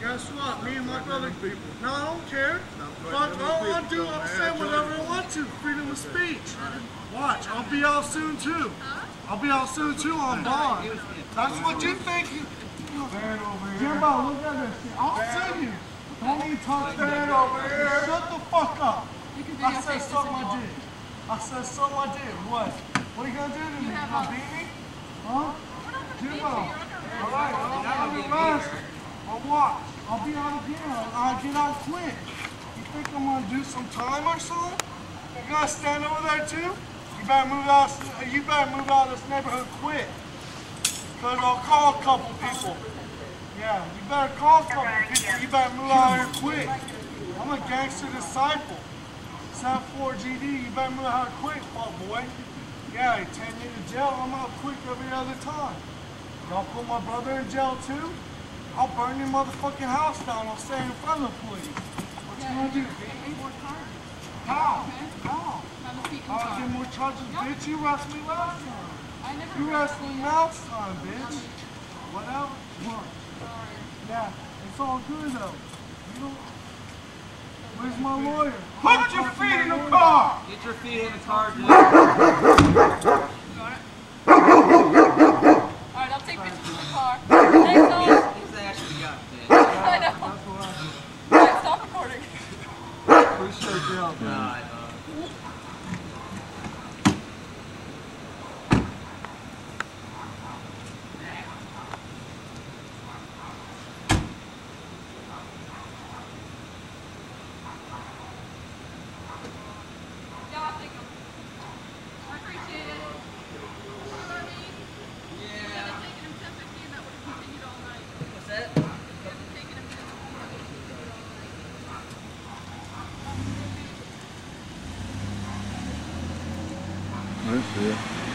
guess what? Me and my brother. No, I don't care. Fuck, I'll say whatever I want to. Freedom of speech. Watch, I'll be out soon too. I'll be out soon too on bond. That's what you think. Jimbo, look at this shit. I'll sue you. Don't even talk that over here. Shut the fuck up. I said suck my dick. I said suck my dick. What? What are you gonna do to me? You gonna beat me? Huh? Jimbo. Alright, I'm under arrest. Or watch. I'll be out again. I'll get out quick. You think I'm gonna do some time or something? You gonna stand over there too? You better move out of this neighborhood quick. Cause I'll call a couple people. Yeah, you better call a couple people. You better move out here quick. I'm a gangster disciple. 7-4 GD, you better move out here quick, fuck boy. Yeah, 10 years to jail, I'm out quick every other time. Y'all put my brother in jail too? I'll burn your motherfucking house down. I'll stay in front of the police. What you gonna do? How? How? I'll get more charges, bitch. You arrested me last time. You arrested me last time, bitch. Whatever. What? Yeah, it's all good though. You don't... Where's my lawyer? Put your feet in the car! Get your feet in the car, dude. Alright, I'll take pictures of the car. Thanks, all. His ass should have got it. I know. Alright, stop recording. Appreciate you out there. I see it.